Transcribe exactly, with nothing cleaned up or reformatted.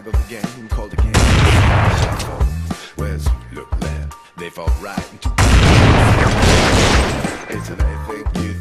of a game called a game. Shuffle. Whereas you look left, they fall right into. It's an I think you